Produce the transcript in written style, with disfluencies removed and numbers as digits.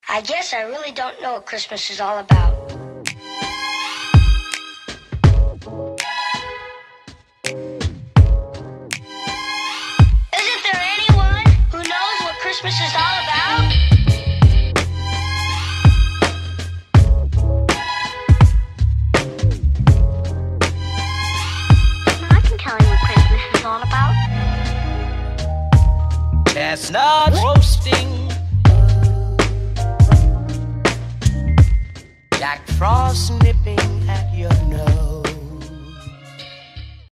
I guess I really don't know what Christmas is all about. Isn't there anyone who knows what Christmas is all about? I can tell you what Christmas is all about. Chestnut roasting, Jack Frost nipping